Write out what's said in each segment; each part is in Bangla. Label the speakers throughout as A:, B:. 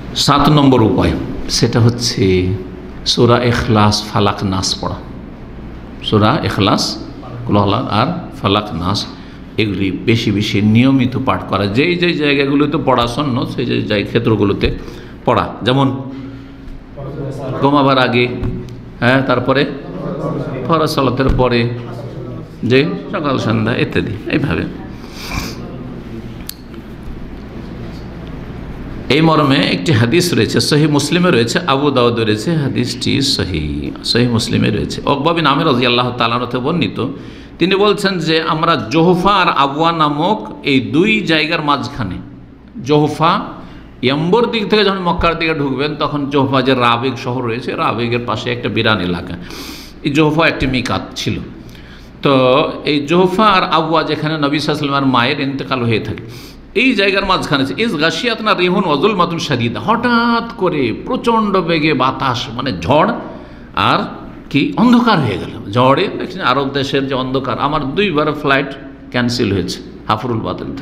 A: 7 নম্বর উপায়, সেটা হচ্ছে সূরা ইখলাস, ফালাক, নাস পড়া। সূরা ইখলাস, কুল হু আল্লাহ আর ফালাক, নাস এগুলি বেশি বেশি নিয়মিত পাঠ করা। যেই যেই জায়গাগুলোতে পড়া সুন্নত সেই যে ক্ষেত্রগুলোতে পড়া, যেমন ঘুমাবার আগে, হ্যাঁ, তারপরে ফরজ সালাতের পরে, যে সকাল সন্ধ্যা ইত্যাদি। এইভাবে এই মর্মে একটি হাদিস রয়েছে, সহিহ মুসলিমে রয়েছে, আবু দাউদে রয়েছে, হাদিসটি সহিহ মুসলিমে রয়েছে। উকবা বিন আমির রাদিয়াল্লাহু তাআলা আনহু থেকে বর্ণিত, তিনি বলছেন যে আমরা জোহফা আর আবওয়া নামক এই দুই জায়গার মাঝখানে, জোহফা ইয়াম্বর দিক থেকে যখন মক্কার দিকে ঢুকবেন তখন জোহফা যে রাবেগ শহর রয়েছে, রাবেগের পাশে একটা বিরান এলাকা, এই জোহফা একটি মিকাত ছিল। তো এই জোহফা আর আবওয়া যেখানে নবী সাল্লাল্লাহু আলাইহি ওয়াসাল্লামের মায়ের ইন্তেকাল হয়ে থাকে, এই জায়গার মাঝখানে ইস গাশিয়াতনা রিহুন ওয়াজুল মাতুন শাদীদ, হঠাৎ করে প্রচণ্ড বেগে বাতাস, মানে ঝড় আর কি অন্ধকার হয়ে গেল। ঝড়ে দেখছেন আরব দেশের যে অন্ধকার, আমার 2বার ফ্লাইট ক্যান্সেল হয়েছে হাফরুল বাতেন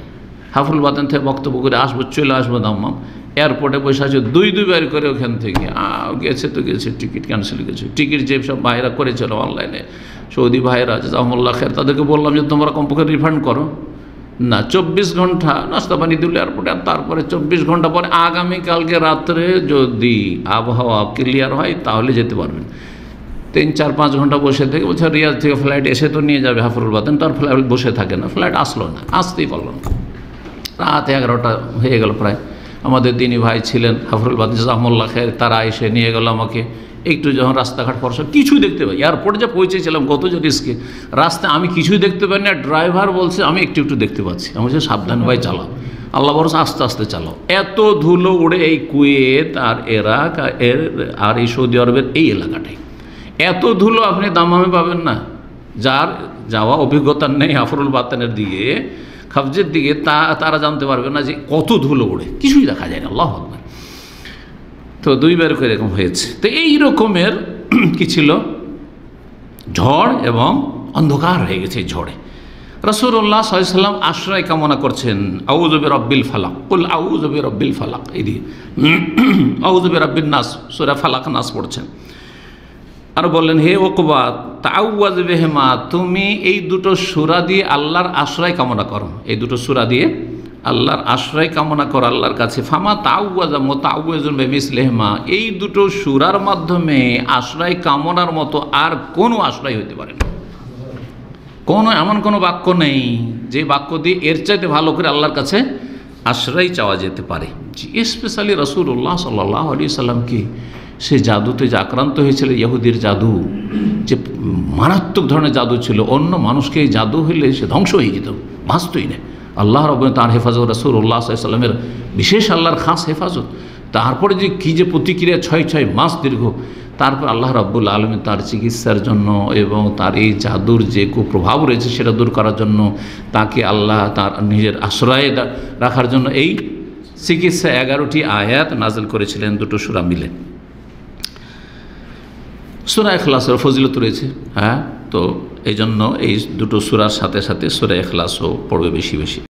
A: থেকে বক্তব্য করে চলে আসবো দাম্মাম, এয়ারপোর্টে বসে আছে 2বার করে ওখান থেকে গেছে টিকিট ক্যান্সেল গেছে। টিকিট যে সব ভাইরা করেছিল অনলাইনে, সৌদি ভাইরা জাজাকুমুল্লাহ খায়ের, তাদেরকে বললাম যে তোমরা কমপক্ষে রিফান্ড করো না। 24 ঘন্টা নাস্তা পানি দিল এয়ারপোর্টে, আর তারপরে 24 ঘন্টা পরে আগামীকালকে রাত্রে যদি আবহাওয়া ক্লিয়ার হয় তাহলে যেতে পারবেন। 3-4-5 ঘন্টা বসে থেকে বলছে রিয়াদ থেকে ফ্লাইট এসে তো নিয়ে যাবে হাফরুল বাতেন, তার ফ্লাইট বসে থাকে না, ফ্লাইট আসলো না, আসতেই পারলো না। রাত 11টা হয়ে গেল প্রায়। আমাদের দিনী ভাই ছিলেন হাফরুল বাতেন জাজাকুমুল্লাহ খায়ের, তারা এসে নিয়ে গেল আমাকে। একটু যখন রাস্তাঘাট পরশা কিছুই দেখতে পাই, এয়ারপোর্টে যে পৌঁছেছিলাম গত যে রিস্কে, রাস্তায় আমি কিছুই দেখতে পাই না, ড্রাইভার বলছে আমি একটু দেখতে পাচ্ছি। আমি বলছি সাবধান ভাই চালাও, আল্লাহ ভরসা আস্তে আস্তে চালাও। এত ধুলো উড়ে এই কুয়েত আর ইরাক আর এই সৌদি আরবের এই এলাকাটাই, এত ধুলো আপনি দাম্মামে পাবেন না। যার যাওয়া অভিজ্ঞতা নেই হাফরুল বাতেনের দিকে, খাবজের দিকে, তারা জানতে পারবে না যে কত ধুলো উড়ে, কিছুই দেখা যায় না। আল্লাহু আকবার। তো 2বার করে এরকম হয়েছে। তো এই রকমের কি ছিল, ঝড় এবং অন্ধকার হয়ে গেছে এই ঝড়ে। রাসূলুল্লাহ সাল্লাল্লাহু আলাইহি ওয়াসাল্লাম আশ্রয় কামনা করছেন, আউযু বিরাব্বিল ফালাক, কুল আউযু বিরাব্বিল ফালাক, এই দিয়ে আউযু বিরাব্বিন নাস, সূরা ফালাক নাস পড়ছেন। আর বললেন, হে উকবা তাআওয়াজ বিহিমা, তুমি এই দুটো সূরা দিয়ে আল্লাহর আশ্রয় কামনা করো, এই দুটো সূরা দিয়ে আল্লাহর আশ্রয় কামনা করো আল্লাহর কাছে। ফামা তাআওয়াজা মুতাআওয়াজুন বিমিসলিহিমা, এই দুটো সূরার মাধ্যমে আশ্রয় কামনার মতো আর কোনো আশ্রয় হতে পারে না। এমন কোনো বাক্য নেই যে বাক্য দিয়ে এর চাইতে ভালো করে আল্লাহর কাছে আশ্রয় চাওয়া যেতে পারে। স্পেশালি রাসূলুল্লাহ সাল্লাল্লাহু আলাইহি সাল্লাম কি সে জাদুতে যে আক্রান্ত হয়েছিল, ইহুদির জাদু, যে মারাত্মক ধরনের জাদু ছিল, অন্য মানুষকে এই জাদু হইলে সে ধ্বংস হয়ে যেত, বাঁচতই না। আল্লাহ রাব্বুল তার হেফাজত, রাসূলুল্লাহ সাল্লাল্লাহু আলাইহি সাল্লামের বিশেষ আল্লাহর খাস হেফাজত। তারপরে যে কী যে প্রতিক্রিয়া 6 মাস দীর্ঘ, তারপর আল্লাহ রাব্বুল আলামিন তার চিকিৎসার জন্য এবং তার এই জাদুর যে কুপ্রভাব রয়েছে সেটা দূর করার জন্য তাকে আল্লাহ তার নিজের আশ্রয়ে রাখার জন্য এই চিকিৎসা 11টি আয়াত নাযিল করেছিলেন, দুটো সূরা মিলে। সূরা ইখলাসের ফজিলত রয়েছে, হ্যাঁ। তো এই জন্য এই দুটো সূরার সাথে সাথে সূরা ইখলাসও পড়বে বেশি বেশি।